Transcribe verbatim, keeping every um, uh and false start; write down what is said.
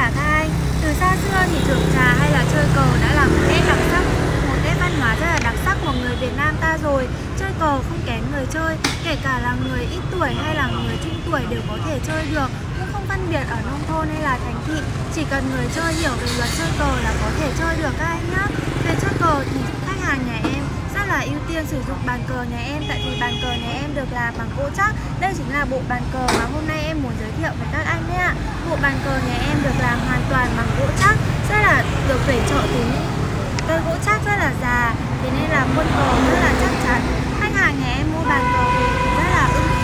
cả các anh. Từ xa xưa thì thưởng trà hay là chơi cờ đã là một nét đặc sắc, một nét văn hóa rất là đặc sắc của người Việt Nam ta rồi. Chơi cờ không kén người chơi, kể cả là người ít tuổi hay là người trung tuổi đều có thể chơi được, cũng không phân biệt ở nông thôn hay là thành thị. Chỉ cần người chơi hiểu về luật chơi cờ là có thể chơi được các anh nhá. Về chơi cờ thì khách hàng nhà em rất là ưu tiên sử dụng bàn cờ nhà em, tại vì bàn cờ nhà em được làm bằng gỗ chắc. Đây chính là bộ bàn cờ mà hôm nay em muốn giới thiệu với các anh đấy ạ. Bộ bàn cờ nhà em được làm hoàn toàn bằng gỗ chắc, rất là được về chợ từ những cây gỗ chắc rất là già, thế nên là muôn cờ rất là chắc chắn. Khách hàng nhà em mua bàn cờ về thì rất là ưng